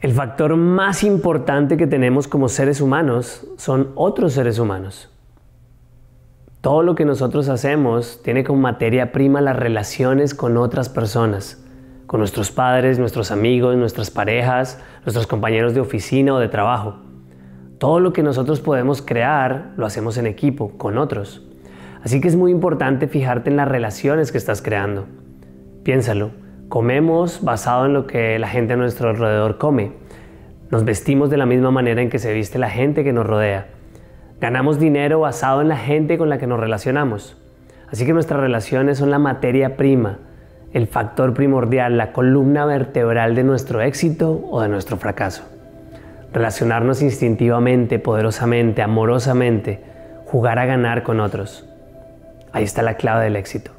El factor más importante que tenemos como seres humanos son otros seres humanos. Todo lo que nosotros hacemos tiene como materia prima las relaciones con otras personas, con nuestros padres, nuestros amigos, nuestras parejas, nuestros compañeros de oficina o de trabajo. Todo lo que nosotros podemos crear lo hacemos en equipo, con otros. Así que es muy importante fijarte en las relaciones que estás creando. Piénsalo, comemos basado en lo que la gente a nuestro alrededor come. Nos vestimos de la misma manera en que se viste la gente que nos rodea. Ganamos dinero basado en la gente con la que nos relacionamos. Así que nuestras relaciones son la materia prima, el factor primordial, la columna vertebral de nuestro éxito o de nuestro fracaso. Relacionarnos instintivamente, poderosamente, amorosamente, jugar a ganar con otros. Ahí está la clave del éxito.